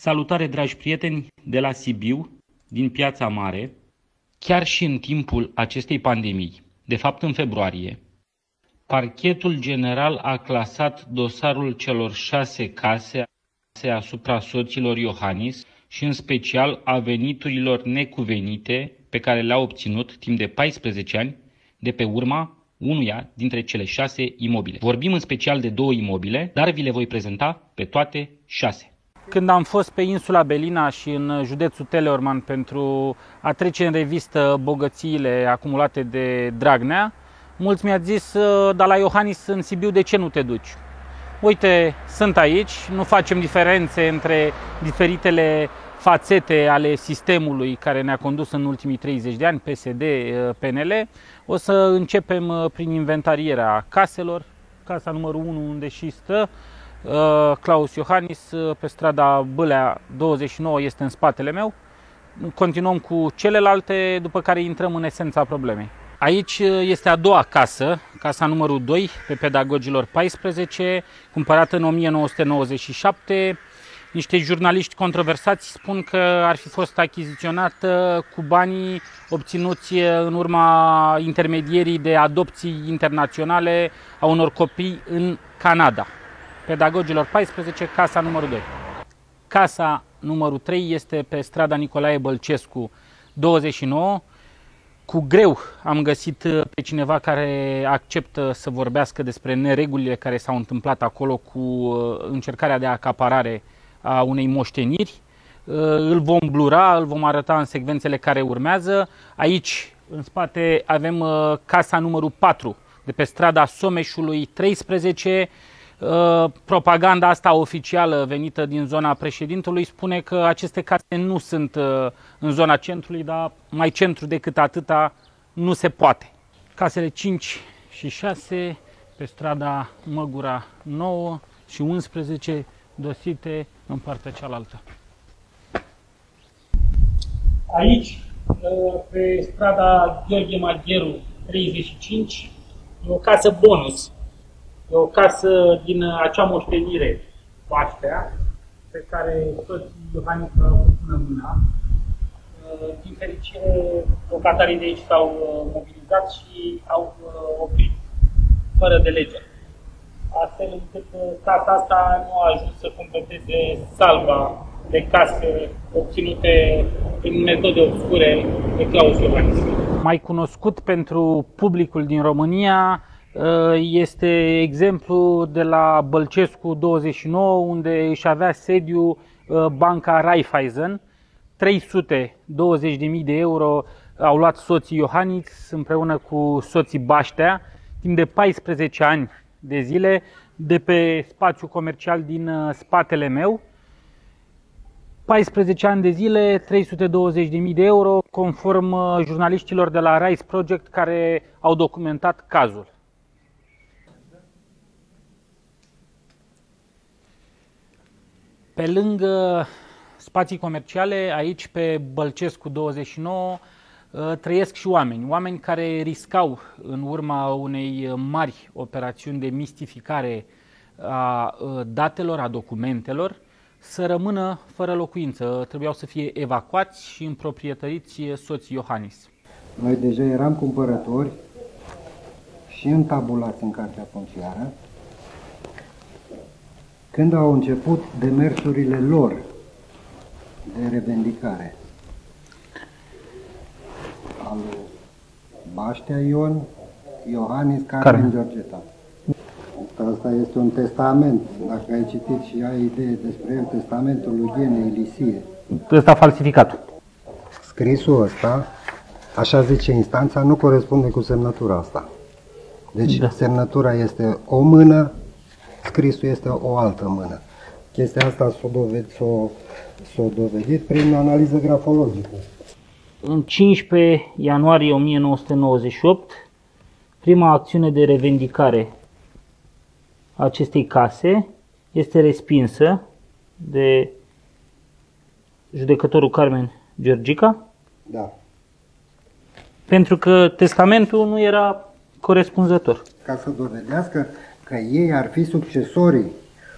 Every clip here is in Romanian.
Salutare, dragi prieteni, de la Sibiu, din Piața Mare. Chiar și în timpul acestei pandemii, de fapt în februarie, Parchetul General a clasat dosarul celor 6 case asupra soților Iohannis și în special a veniturilor necuvenite pe care le-a obținut timp de 14 ani de pe urma unuia dintre cele 6 imobile. Vorbim în special de 2 imobile, dar vi le voi prezenta pe toate 6. Când am fost pe insula Belina și în județul Teleorman pentru a trece în revistă bogățiile acumulate de Dragnea, mulți mi-au zis, dar la Iohannis în Sibiu de ce nu te duci? Uite, sunt aici, nu facem diferențe între diferitele fațete ale sistemului care ne-a condus în ultimii 30 de ani, PSD, PNL. O să începem prin inventarierea caselor. Casa numărul 1 unde și stă Claus Iohannis, pe strada Bâlea 29, este în spatele meu. Continuăm cu celelalte, după care intrăm în esența problemei. Aici este a doua casă, casa numărul 2, pe Pedagogilor 14, cumpărată în 1997. Niște jurnaliști controversați spun că ar fi fost achiziționată cu banii obținuți în urma intermedierii de adopții internaționale a unor copii în Canada. Pedagogilor 14, casa numărul 2. Casa numărul 3 este pe strada Nicolae Bălcescu 29. Cu greu am găsit pe cineva care acceptă să vorbească despre neregulile care s-au întâmplat acolo cu încercarea de acaparare a unei moșteniri. Îl vom blura, îl vom arăta în secvențele care urmează. Aici, în spate, avem casa numărul 4, de pe strada Someșului 13. Propaganda asta oficială venită din zona președintelui spune că aceste case nu sunt în zona centrului, dar mai centru decât atâta nu se poate. Casele 5 și 6 pe strada Măgura 9 și 11 dosite în partea cealaltă. Aici, pe strada Gheorghe Magheru 35, e o casă bonus. E o casă din acea moștenire Paștea, pe care toți Iohannis au până mâna. Din fericire, locatarii de aici s-au mobilizat și au oprit fără de lege. Astfel încât casa asta nu a ajuns să completeze salva de case obținute prin metode obscure de Claus Iohannis. Mai cunoscut pentru publicul din România este exemplu de la Bălcescu 29, unde își avea sediu banca Raiffeisen. 320.000 de euro au luat soții Iohannis împreună cu soții Baștea timp de 14 ani de zile de pe spațiul comercial din spatele meu. 14 ani de zile, 320.000 de euro, conform jurnaliștilor de la Rise Project care au documentat cazul. Pe lângă spații comerciale, aici pe Bălcescu 29, trăiesc și oameni care riscau în urma unei mari operațiuni de mistificare a datelor, a documentelor, să rămână fără locuință. Trebuiau să fie evacuați și împroprietăriți soții Iohannis. Noi deja eram cumpărători și întabulați în cartea funciară când au început demersurile lor de revendicare al lui Baștea Ion, Iohannis, Carmen Georgeta. Asta este un testament. Dacă ai citit și ai idee despre el, testamentul lui Gene Elisie. Ăsta falsificat. Scrisul ăsta, așa zice instanța, nu corespunde cu semnătura asta. Deci semnătura este o mână, scrisul este o altă mână. Chestia asta s-o dovedit prin analiză grafologică. În 15 ianuarie 1998, prima acțiune de revendicare a acestei case este respinsă de judecătorul Carmen Georgica. Da. Pentru că testamentul nu era corespunzător. Ca să dovedească că ei ar fi succesorii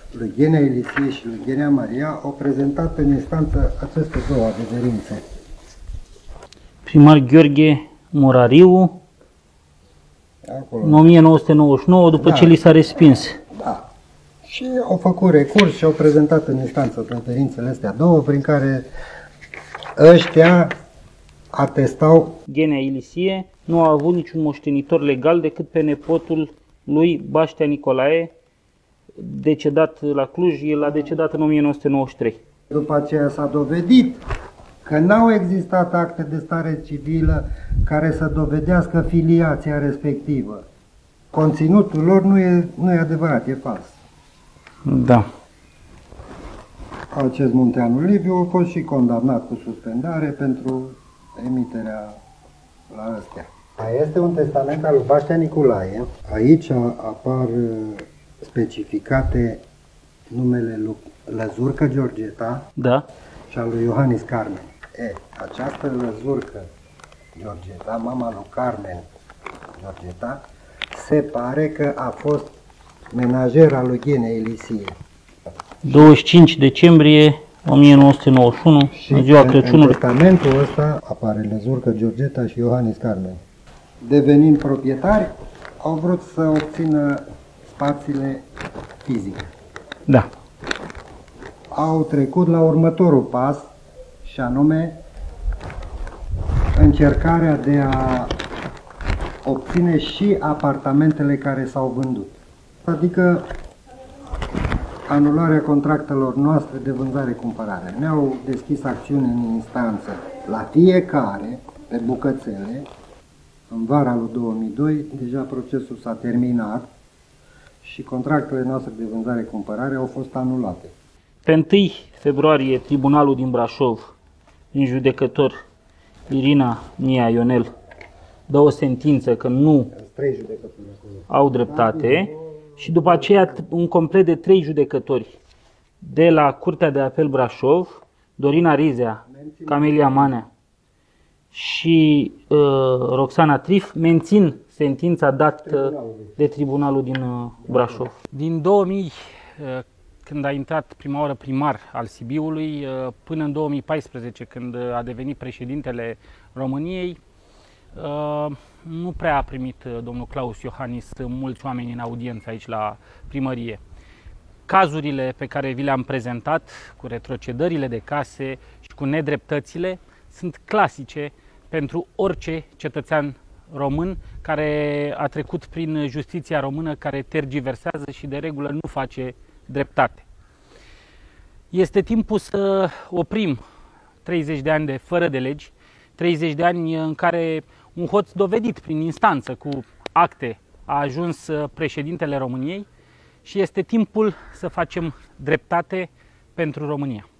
lui Ghenea Elisie și lui Ghenea Maria au prezentat în instanță aceste două adeverințe. Primar Gheorghe Morariu, Acolo. în 1999, după ce li s-a respins. Da. Și au făcut recurs și au prezentat în instanță adeverințele astea două, prin care ăștia atestau. Ghenea Elisie nu a avut niciun moștenitor legal decât pe nepotul lui Baștea Nicolae, decedat la Cluj. El a decedat în 1993. După aceea s-a dovedit că n-au existat acte de stare civilă care să dovedească filiația respectivă. Conținutul lor nu e adevărat, e fals. Da. Acest Munteanu Liviu a fost și condamnat cu suspendare pentru emiterea la astea. Este un testament al lui Baștea Nicolae. Aici apar specificate numele lui Lăzurcă Georgeta, Da. și al lui Iohannis Carmen. Această Lăzurcă Georgeta, mama lui Carmen Georgeta, se pare că a fost menajera lui Ghenea Elisie. 25 decembrie 1991, în ziua în Crăciunului. testamentul ăsta apare Lăzurcă Georgeta și Iohannis Carmen. Devenind proprietari, au vrut să obțină spațiile fizice. Da. Au trecut la următorul pas, și anume încercarea de a obține și apartamentele care s-au vândut. Adică anularea contractelor noastre de vânzare-cumpărare. Ne-au deschis acțiuni în instanță la fiecare, pe bucățele. În vara lui 2002, deja procesul s-a terminat și contractele noastre de vânzare-cumpărare au fost anulate. Pe 1 februarie, Tribunalul din Brașov, în judecător Irina Nia Ionel, dă o sentință că nu 3 judecători acolo. au dreptate și după aceea un complet de 3 judecători de la Curtea de Apel Brașov, Dorina Rizea, Camelia Manea și Roxana Trif, mențin sentința dată de Tribunalul din Brașov. Din 2000, când a intrat prima oară primar al Sibiului, până în 2014, când a devenit președintele României, nu prea a primit domnul Claus Iohannis mulți oameni în audiență aici la primărie. Cazurile pe care vi le-am prezentat, cu retrocedările de case și cu nedreptățile, sunt clasice pentru orice cetățean român care a trecut prin justiția română, care tergiversează și de regulă nu face dreptate. Este timpul să oprim 30 de ani de fără de legi, 30 de ani în care un hoț dovedit prin instanță cu acte a ajuns președintele României și este timpul să facem dreptate pentru România.